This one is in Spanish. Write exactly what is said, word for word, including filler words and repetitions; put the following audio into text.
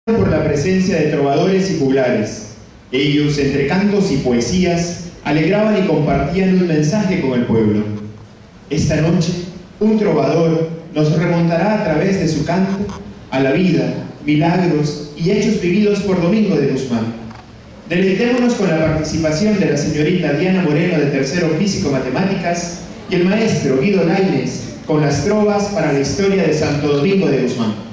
por la presencia de trovadores y juglares. Ellos, entre cantos y poesías, alegraban y compartían un mensaje con el pueblo. Esta noche, un trovador nos remontará a través de su canto a la vida, milagros y hechos vividos por Domingo de Guzmán. Deleitémonos con la participación de la señorita Diana Moreno de tercero Físico-Matemáticas y el maestro Guido Lainez con las trovas para la historia de Santo Domingo de Guzmán.